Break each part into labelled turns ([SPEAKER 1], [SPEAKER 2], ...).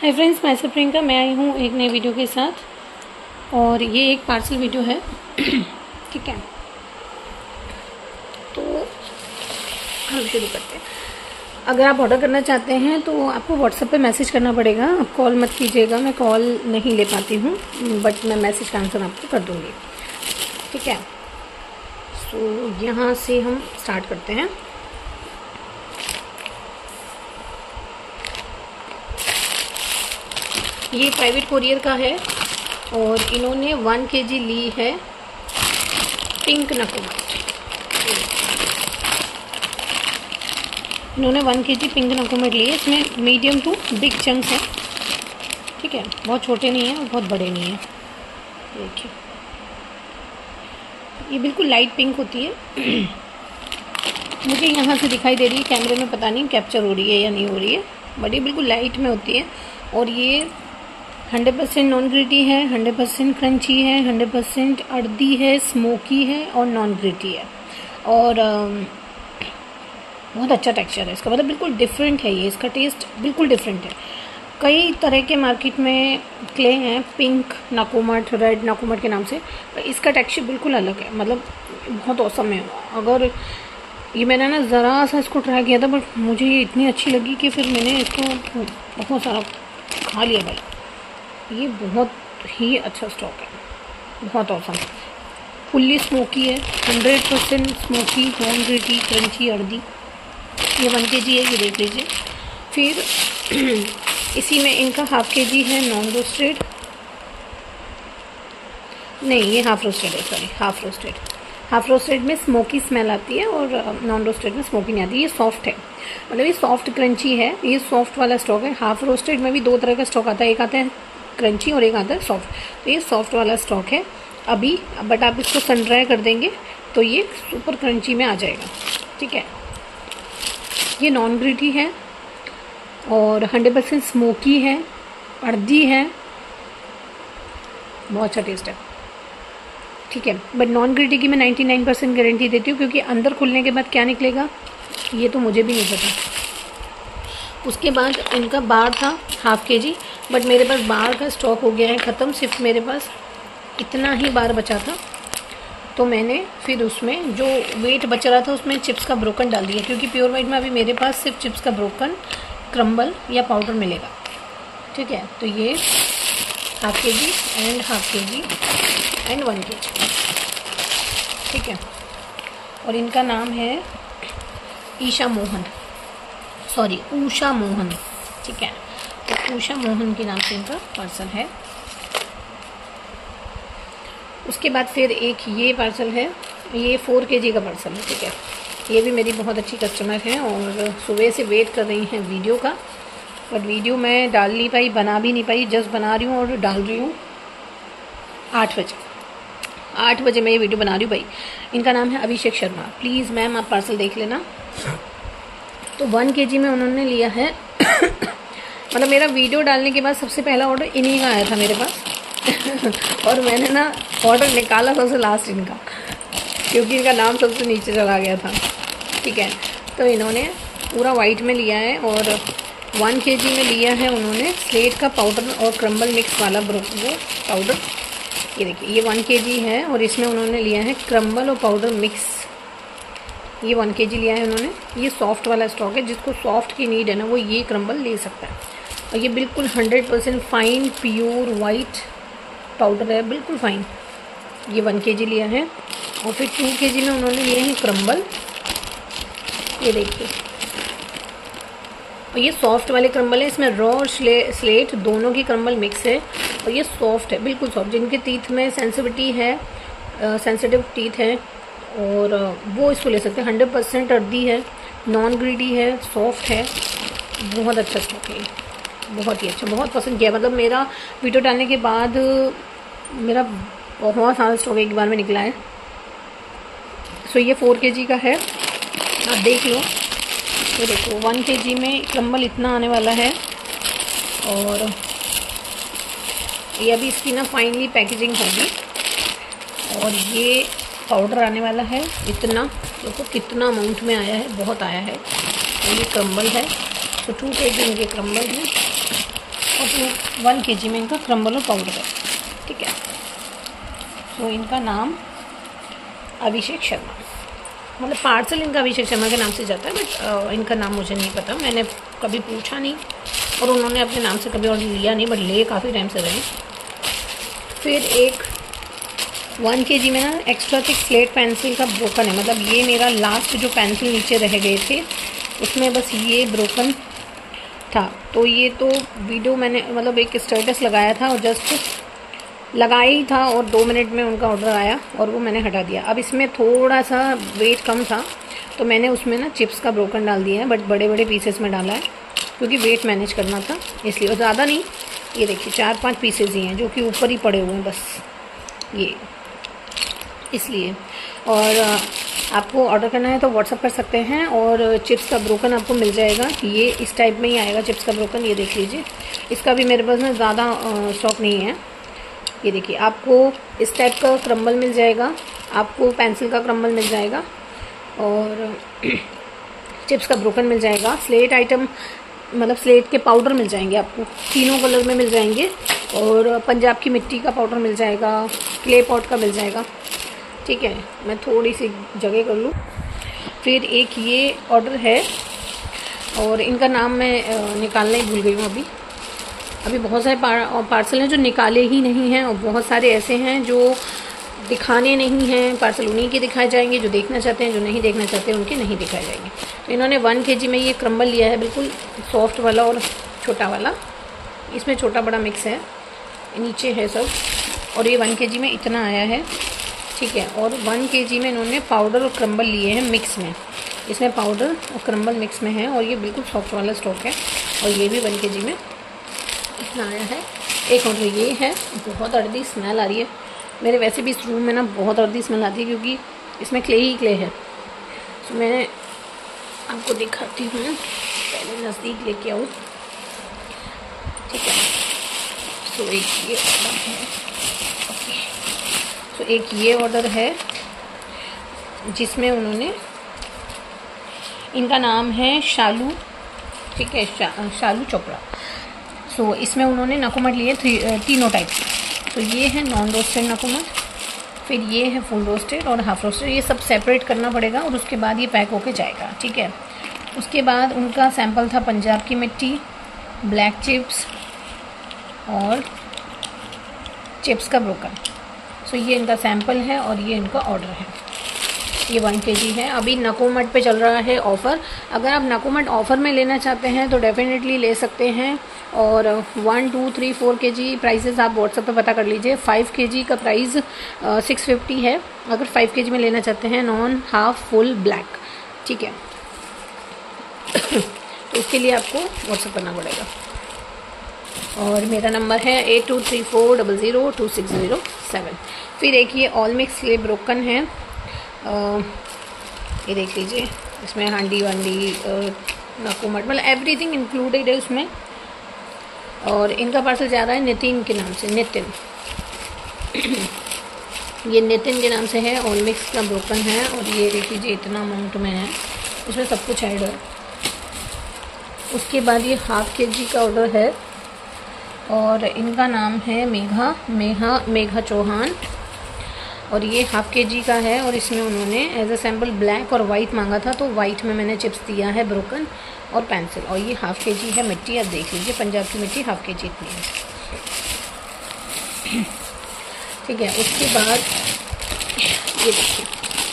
[SPEAKER 1] Hi friends, मैं प्रियंका। मैं आई हूँ एक नई वीडियो के साथ और ये एक पार्सल वीडियो है। ठीक है, तो हम शुरू करते हैं। अगर आप ऑर्डर करना चाहते हैं तो आपको व्हाट्सएप पे मैसेज करना पड़ेगा। आप कॉल मत कीजिएगा, मैं कॉल नहीं ले पाती हूँ, बट मैं मैसेज का आंसर आपको कर दूँगी। ठीक है, सो यहाँ से हम स्टार्ट करते हैं। ये प्राइवेट कोरियर का है और इन्होंने 1 kg ली है पिंक नकुमट। इन्होंने 1 kg पिंक नकुमट ली है। इसमें मीडियम टू बिग चंक्स हैं। ठीक है, बहुत छोटे नहीं हैं और बहुत बड़े नहीं हैं। देखिए, ये बिल्कुल लाइट पिंक होती है। मुझे यहाँ से दिखाई दे रही है, कैमरे में पता नहीं कैप्चर हो रही है या नहीं हो रही है, बट ये बिल्कुल लाइट में होती है। और ये 100% नॉन ग्रिटी है, 100% क्रंची है, 100% अर्दी है, स्मोकी है और नॉन ग्रिटी है। और बहुत अच्छा टेक्सचर है इसका, मतलब बिल्कुल डिफरेंट है ये। इसका टेस्ट बिल्कुल डिफरेंट है। कई तरह के मार्केट में क्ले हैं पिंक नकुमट, रेड नकुमट के नाम से, पर इसका टेक्सचर बिल्कुल अलग है, मतलब बहुत औसम है। अगर ये मैंने ना ज़रा सा इसको ट्राई किया था, बट मुझे ये इतनी अच्छी लगी कि फिर मैंने इसको बहुत सारा खा लिया भाई। ये बहुत ही अच्छा स्टॉक है, बहुत औसम। फुल्ली स्मोकी है, 100% smoky, non gritty, crunchy, earthy. ये 1 kg है, ये देख लीजिए। फिर इसी में इनका 1/2 kg है नॉन रोस्टेड, नहीं ये हाफ रोस्टेड है, sorry half roasted. Half roasted में स्मोकी स्मेल आती है और नॉन रोस्टेड में स्मोकी नहीं आती। ये सॉफ्ट है, मतलब ये सॉफ्ट क्रंची है। ये सॉफ्ट वाला स्टॉक है। हाफ रोस्टेड में भी 2 तरह का स्टॉक आता है, एक आता है क्रंची और एक आता है सॉफ्ट। तो ये सॉफ्ट वाला स्टॉक है अभी, बट आप इसको सन ड्राई कर देंगे तो ये सुपर क्रंची में आ जाएगा। ठीक है, ये नॉन ग्रिटी है और 100% स्मोकी है, अर्दी है, बहुत अच्छा टेस्ट है। ठीक है, बट नॉन ग्रिटी की मैं 99% गारंटी देती हूँ, क्योंकि अंदर खुलने के बाद क्या निकलेगा ये तो मुझे भी नहीं पता। उसके बाद इनका बार था 1/2 kg, बट मेरे पास बार का स्टॉक हो गया है ख़त्म। सिर्फ मेरे पास इतना ही बार बचा था, तो मैंने फिर उसमें जो वेट बच रहा था उसमें चिप्स का ब्रोकन डाल दिया, क्योंकि प्योर वाइट में अभी मेरे पास सिर्फ चिप्स का ब्रोकन, क्रम्बल या पाउडर मिलेगा। ठीक है, तो ये 1/2 kg and 1/2 kg and 1 kg। ठीक है, और इनका नाम है ईशा मोहन, सॉरी उषा मोहन। ठीक है, तो उषा मोहन के नाम से इनका पार्सल है। उसके बाद फिर एक ये पार्सल है, ये 4 kg का पार्सल है। ठीक है, ये भी मेरी बहुत अच्छी कस्टमर हैं और सुबह से वेट कर रही हैं वीडियो का, बट वीडियो मैं डाल नहीं पाई, बना भी नहीं पाई। जस्ट बना रही हूँ और डाल रही हूँ 8 बजे। 8 बजे मैं ये वीडियो बना रही हूँ भाई। इनका नाम है अभिषेक शर्मा। प्लीज़ मैम आप पार्सल देख लेना। तो 1 kg में उन्होंने लिया है। मतलब मेरा वीडियो डालने के बाद सबसे पहला ऑर्डर इन्हीं का आया था मेरे पास। और मैंने ना ऑर्डर निकाला सबसे लास्ट इनका, क्योंकि इनका नाम सबसे नीचे चला गया था। ठीक है, तो इन्होंने पूरा वाइट में लिया है और 1 kg में लिया है उन्होंने स्लेट का पाउडर और क्रम्बल मिक्स वाला वो पाउडर। ये देखिए, ये 1 kg है और इसमें उन्होंने लिया है क्रम्बल और पाउडर मिक्स। ये 1 kg लिया है उन्होंने। ये सॉफ्ट वाला स्टॉक है, जिसको सॉफ्ट की नीड है ना वो ये क्रम्बल ले सकता है। और ये बिल्कुल 100% फाइन प्योर वाइट पाउडर है, बिल्कुल फाइन। ये 1 kg लिया है। और फिर 2 kg में उन्होंने लिए हैं क्रम्बल। ये देखिए, और ये सॉफ्ट वाले क्रम्बल है। इसमें रॉ और स्लेट दोनों की क्रम्बल मिक्स है और ये सॉफ्ट है, बिल्कुल सॉफ्ट। जिनके टीथ में सेंसिटिविटी है, सेंसिटिव टीथ है और वो इसको ले सकते हैं। 100% अर्दी है, नॉन ग्रिटी है, सॉफ्ट है, बहुत अच्छा स्टॉक है, बहुत ही अच्छा। बहुत पसंद किया, मतलब मेरा वीडियो डालने के बाद मेरा बहुत सारा स्टॉक एक बार में निकला है। सो ये 4 kg का है, आप देख लो। ये देखो 1 kg में क्रम्बल इतना आने वाला है और ये अभी इसकी ना फाइनली पैकेजिंग होगी। और ये पाउडर आने वाला है इतना, देखो कितना अमाउंट में आया है, बहुत आया है। और ये क्रम्बल है, तो 2 kg इनके क्रम्बल हैं। और 1 kg में इनका क्रम्बल और पाउडर है, ठीक है। तो इनका नाम अभिषेक शर्मा, मतलब पार्सल इनका अभिषेक शर्मा के नाम से जाता है, बट इनका नाम मुझे नहीं पता, मैंने कभी पूछा नहीं और उन्होंने अपने नाम से कभी ऑर्डर लिया नहीं, बट ले काफ़ी टाइम से रहे। फिर एक 1 kg में ना एक्स्ट्रा थिक स्लेट पेंसिल का ब्रोकन है, मतलब ये मेरा लास्ट जो पेंसिल नीचे रह गए थे उसमें बस ये ब्रोकन था। तो ये तो वीडियो मैंने मतलब एक स्टेटस लगाया था और जस्ट लगाया ही था और 2 मिनट में उनका ऑर्डर आया और वो मैंने हटा दिया। अब इसमें थोड़ा सा वेट कम था तो मैंने उसमें ना चिप्स का ब्रोकन डाल दिया है, बट बड़े बड़े पीसेस में डाला है क्योंकि वेट मैनेज करना था इसलिए, और ज़्यादा नहीं। ये देखिए 4-5 पीसेज ही हैं जो कि ऊपर ही पड़े हुए हैं बस, ये इसलिए। और आपको ऑर्डर करना है तो व्हाट्सअप कर सकते हैं और चिप्स का ब्रोकन आपको मिल जाएगा। ये इस टाइप में ही आएगा चिप्स का ब्रोकन, ये देख लीजिए। इसका भी मेरे पास में ज़्यादा स्टॉक नहीं है। ये देखिए आपको इस टाइप का क्रम्बल मिल जाएगा, आपको पेंसिल का क्रम्बल मिल जाएगा और चिप्स का ब्रोकन मिल जाएगा। स्लेट आइटम मतलब स्लेट के पाउडर मिल जाएंगे आपको, तीनों कलर में मिल जाएंगे, और पंजाब की मिट्टी का पाउडर मिल जाएगा, क्ले पॉट का मिल जाएगा, ठीक है। मैं थोड़ी सी जगह कर लूँ। फिर एक ये ऑर्डर है और इनका नाम मैं निकालना ही भूल गई हूँ अभी बहुत सारे पार्सल हैं जो निकाले ही नहीं हैं और बहुत सारे ऐसे हैं जो दिखाने नहीं हैं। पार्सल उन्हीं के दिखाए जाएंगे जो देखना चाहते हैं, जो नहीं देखना चाहते हैं उनके नहीं दिखाए जाएंगे। तो इन्होंने 1 kg में ये क्रम्बल लिया है, बिल्कुल सॉफ्ट वाला और छोटा वाला, इसमें छोटा बड़ा मिक्स है, नीचे है सब। और ये 1 kg में इतना आया है, ठीक है। और 1 kg में इन्होंने पाउडर और क्रम्बल लिए हैं मिक्स में, इसमें पाउडर और क्रम्बल मिक्स में है और ये बिल्कुल सॉफ्ट वाला स्टॉक है। और ये भी 1 kg में इतना आया है। एक ऑर्डर ये है, बहुत अर्दी स्मेल आ रही है मेरे, वैसे भी इस रूम में ना बहुत अर्दी स्मेल आती है क्योंकि इसमें क्ले ही क्ले है। तो मैं आपको दिखाती हूँ, पहले नज़दीक लेके आऊँ, ठीक है। तो एक ये ऑर्डर है, ओके। तो एक ये ऑर्डर है जिसमें उन्होंने, इनका नाम है शालू, ठीक है, शालू चोपड़ा। सो इसमें उन्होंने नकुमट लिए तीनों टाइप के। तो ये है नॉन रोस्टेड नकुमट, फिर ये है फुल रोस्टेड और हाफ रोस्टेड। ये सब सेपरेट करना पड़ेगा और उसके बाद ये पैक होके जाएगा, ठीक है। उसके बाद उनका सैंपल था पंजाब की मिट्टी, ब्लैक चिप्स और चिप्स का ब्रोकन। सो ये इनका सैंपल है और ये इनका ऑर्डर है। ये 1 kg है। अभी नकुमट पे चल रहा है ऑफ़र, अगर आप नकुमट ऑफ़र में लेना चाहते हैं तो डेफिनेटली ले सकते हैं। और 1, 2, 3, 4 kg प्राइसेस आप व्हाट्सएप पे पता कर लीजिए। 5 kg का प्राइस 650 है अगर 5 kg में लेना चाहते हैं, नॉन हाफ फुल ब्लैक, ठीक है। तो उसके लिए आपको व्हाट्सएप करना पड़ेगा और मेरा नंबर है 8234002607। फिर एक ये ऑल मिक्स ये ब्रोकन है, ये देख लीजिए, इसमें हांडी वांडी नकुमट मतलब एवरीथिंग इंक्लूडेड है उसमें। और इनका पार्सल जा रहा है नितिन के नाम से, नितिन ये नितिन के नाम से है। ऑल मिक्स का ब्रोकन है और ये देख लीजिए इतना अमाउंट में है, इसमें सब कुछ ऐड है। उसके बाद ये हाफ kg का ऑर्डर है और इनका नाम है मेघा चौहान और ये हाफ kg का है। और इसमें उन्होंने एज अ सैम्पल ब्लैक और वाइट मांगा था तो वाइट में मैंने चिप्स दिया है, ब्रोकन और पेंसिल। और ये हाफ kg है मिट्टी, आप देख लीजिए पंजाब की मिट्टी हाफ kg इतनी है, ठीक है। उसके बाद ये देखिए,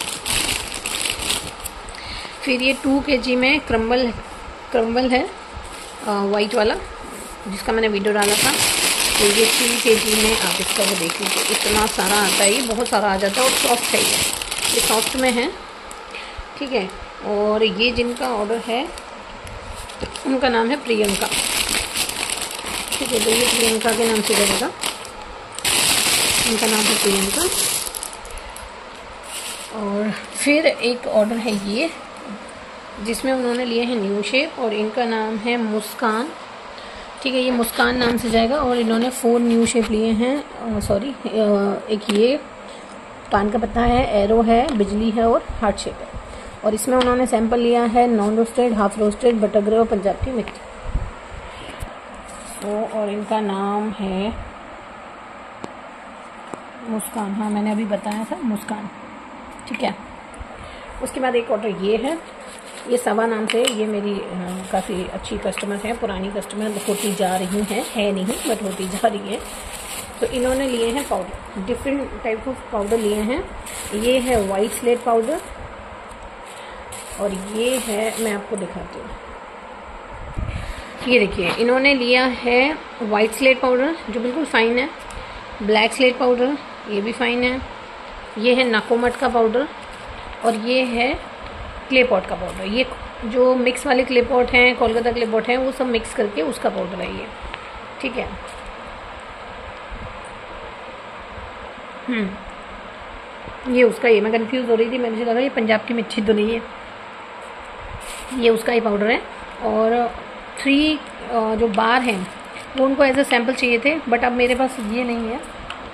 [SPEAKER 1] फिर ये 2 kg में क्रम्बल है वाइट वाला जिसका मैंने वीडियो डाला था। तो ये 3 kg में आप इसका वो देख लीजिए, इतना सारा आता है, ये बहुत सारा आ जाता है और सॉफ्ट है ये सॉफ्ट में है, ठीक है। और ये जिनका ऑर्डर है उनका नाम है प्रियंका, ठीक है। तो ये प्रियंका के नाम से जाएगा, उनका नाम है प्रियंका। और फिर एक ऑर्डर है ये जिसमें उन्होंने लिए हैं न्यू शेप और इनका नाम है मुस्कान, ठीक है। ये मुस्कान नाम से जाएगा और इन्होंने 4 न्यू शेप लिए हैं, सॉरी एक ये कान का पत्ता है, एरो है, बिजली है और हार्ट शेप है। और इसमें उन्होंने सैंपल लिया है non roasted, half roasted, butter grey और पंजाब की मिट्टी। और इनका नाम है मुस्कान। हाँ, मैंने अभी बताया था मुस्कान, ठीक है। उसके बाद एक ऑर्डर ये है, ये सवा नाम से, ये मेरी काफ़ी अच्छी कस्टमर है, पुरानी कस्टमर, होती जा रही हैं, है नहीं बट होती जा रही है। तो इन्होंने लिए हैं powder, different type of powder लिए हैं। ये है वाइट स्लेट पाउडर और ये है, मैं आपको दिखाती हूँ, ये देखिए इन्होंने लिया है वाइट स्लेट पाउडर जो बिल्कुल फाइन है, ब्लैक स्लेट पाउडर ये भी फाइन है, ये है नाकोमट का पाउडर और ये है क्ले पॉट का पाउडर। ये जो मिक्स वाले क्ले पॉट हैं, कोलकाता क्ले पॉट हैं, वो सब मिक्स करके उसका पाउडर है ये, ठीक है। ये उसका, ये मैं कंफ्यूज हो रही थी, मुझे लगा ये पंजाब की मिर्ची तो नहीं है, ये उसका ही पाउडर है। और 3 जो बार हैं वो उनको एज अ सैम्पल चाहिए थे, बट अब मेरे पास ये नहीं है,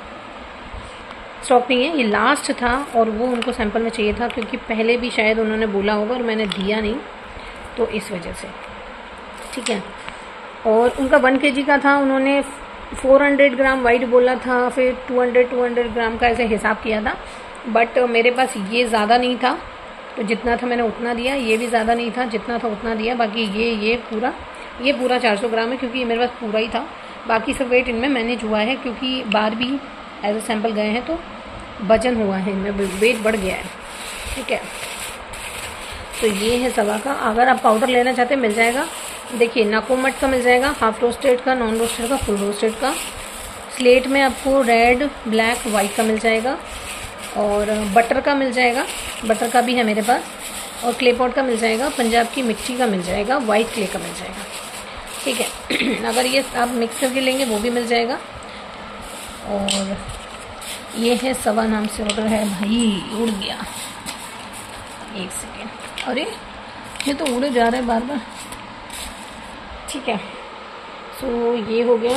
[SPEAKER 1] स्टॉक नहीं है, ये लास्ट था और वो उनको सैंपल में चाहिए था क्योंकि पहले भी शायद उन्होंने बोला होगा और मैंने दिया नहीं, तो इस वजह से, ठीक है। और उनका 1 kg का था, उन्होंने 400 ग्राम वाइट बोला था, फिर 200 ग्राम का ऐसे हिसाब किया था, बट मेरे पास ये ज़्यादा नहीं था, तो जितना था मैंने उतना दिया। ये भी ज़्यादा नहीं था, जितना था उतना दिया। बाकी ये पूरा 400 ग्राम है क्योंकि ये मेरे पास पूरा ही था। बाकी सब वेट इनमें मैनेज हुआ है क्योंकि बार भी एज अ सैंपल गए हैं तो वजन हुआ है, इनमें वेट बढ़ गया है, ठीक है। तो ये है सवा का। अगर आप पाउडर लेना चाहते हैं मिल जाएगा, देखिए नाकोमट का मिल जाएगा, हाफ रोस्टेड का, नॉन रोस्टेड का, फुल रोस्टेड का। स्लेट में आपको रेड, ब्लैक, वाइट का मिल जाएगा और बटर का मिल जाएगा, बटर का भी है मेरे पास, और क्ले पॉट का मिल जाएगा, पंजाब की मिट्टी का मिल जाएगा, वाइट क्ले का मिल जाएगा, ठीक है। अगर ये आप मिक्स करके लेंगे वो भी मिल जाएगा। और ये है सवा नाम से ऑर्डर है, भाई उड़ गया, एक सेकेंड, अरे ये तो उड़े जा रहा है बार बार, ठीक है। सो ये हो गया,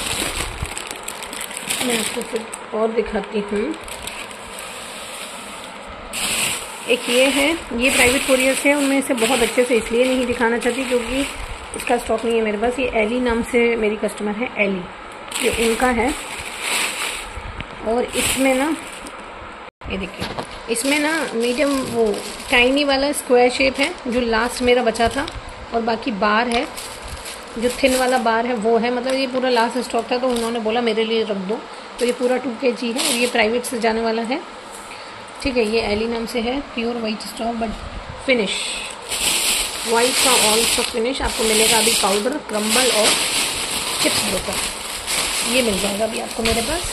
[SPEAKER 1] मैं आपको फिर और दिखाती हूँ। एक ये है, ये प्राइवेट कोरियर से, उनमें से बहुत अच्छे से इसलिए नहीं दिखाना चाहती क्योंकि इसका स्टॉक नहीं है मेरे पास। ये एली नाम से मेरी कस्टमर है, एली, ये उनका है। और इसमें ना, ये देखिए, इसमें ना मीडियम वो टाइनी वाला स्क्वायर शेप है जो लास्ट मेरा बचा था, और बाकी बार है जो थिन वाला बार है वो है, मतलब ये पूरा लास्ट स्टॉक था तो उन्होंने बोला मेरे लिए रख दो, तो ये पूरा 2 kg है और ये प्राइवेट से जाने वाला है, ठीक है। ये एली नाम से है, pure white stock but finish, white का ऑल स्टॉक फिनिश आपको मिलेगा। अभी पाउडर, क्रम्बल और चिप्स ब्रोकर ये मिल जाएगा अभी आपको मेरे पास।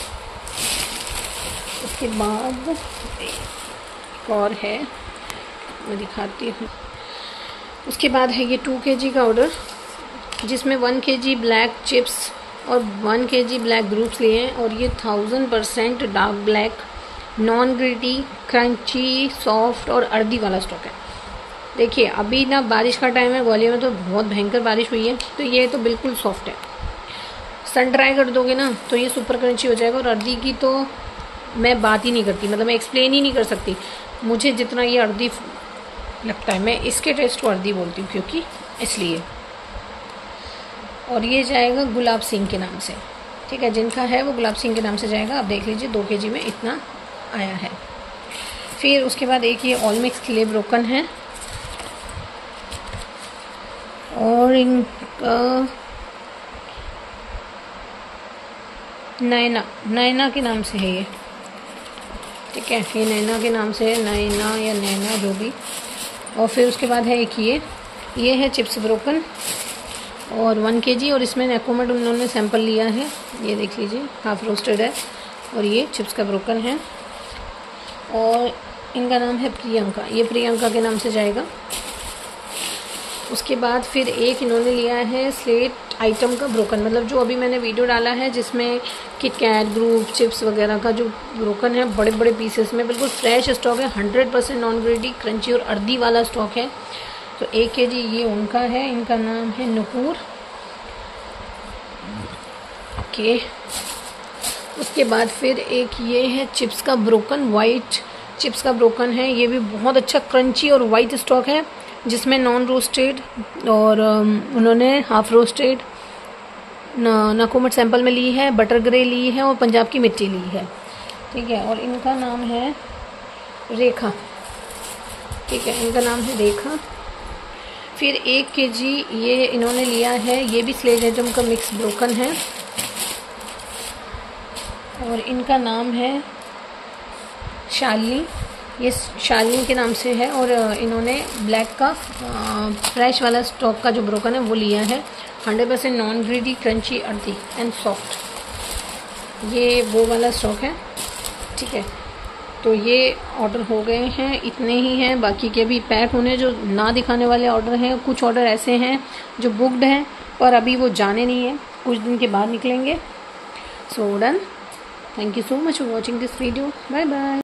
[SPEAKER 1] उसके बाद एक और है, मैं दिखाती हूँ। उसके बाद है ये 2 kg का ऑर्डर जिसमें 1 kg ब्लैक चिप्स और 1 kg ब्लैक ग्रुप्स लिए हैं, और ये 1000% dark black, non gritty, crunchy, soft और अर्दी वाला स्टॉक है। देखिए अभी ना बारिश का टाइम है, ग्वालियर में तो बहुत भयंकर बारिश हुई है, तो ये तो बिल्कुल सॉफ्ट है। सन ड्राई कर दोगे ना तो ये सुपर क्रंची हो जाएगा। और अर्दी की तो मैं बात ही नहीं करती, मतलब मैं एक्सप्लेन ही नहीं कर सकती, मुझे जितना ये अर्दी लगता है मैं इसके टेस्ट को अर्दी बोलती हूँ क्योंकि इसलिए। और ये जाएगा गुलाब सिंह के नाम से, ठीक है, जिनका है वो गुलाब सिंह के नाम से जाएगा। आप देख लीजिए 2 kg में इतना आया है। फिर उसके बाद एक ये ऑल मिक्स क्ले ब्रोकन है और इनका नैना के नाम से है ये, ठीक है, ये नैना के नाम से है, नैना या नैना जो भी। और फिर उसके बाद है एक ये है चिप्स ब्रोकन और 1 kg, और इसमें नाकोमट उन्होंने सैंपल लिया है, ये देख लीजिए, हाफ रोस्टेड है और ये चिप्स का ब्रोकन है। और इनका नाम है प्रियंका, ये प्रियंका के नाम से जाएगा। उसके बाद फिर एक इन्होंने लिया है स्लेट आइटम का ब्रोकन, मतलब जो अभी मैंने वीडियो डाला है जिसमें किटकैट ग्रुप चिप्स वगैरह का जो ब्रोकन है बड़े बड़े पीसेस में, बिल्कुल फ्रेश स्टॉक है, 100% नॉन ग्रेडी, क्रंची और अर्दी वाला स्टॉक है। तो 1 kg ये उनका है, इनका नाम है नुपुर, ओके। उसके बाद फिर एक ये है चिप्स का ब्रोकन, वाइट चिप्स का ब्रोकन है, ये भी बहुत अच्छा क्रंची और वाइट स्टॉक है जिसमें नॉन रोस्टेड और उन्होंने हाफ रोस्टेड, नाकोमट सैंपल में ली है, बटर ग्रे ली है और पंजाब की मिट्टी ली है, ठीक है। और इनका नाम है रेखा, ठीक है, इनका नाम है रेखा। फिर 1 kg ये इन्होंने लिया है, ये भी स्लेजेंटम का मिक्स ब्रोकन है और इनका नाम है शालिनी, ये शालिनी के नाम से है। और इन्होंने ब्लैक का फ्रेश वाला स्टॉक का जो ब्रोकन है वो लिया है, 100% non gritty, crunchy, earthy and soft, ये वो वाला स्टॉक है, ठीक है। तो ये ऑर्डर हो गए हैं, इतने ही हैं, बाकी के अभी पैक होने जो ना दिखाने वाले ऑर्डर हैं। कुछ ऑर्डर ऐसे हैं जो बुकड हैं पर अभी वो जाने नहीं है, कुछ दिन के बाद निकलेंगे। So done, thank you so much for watching this video, bye bye.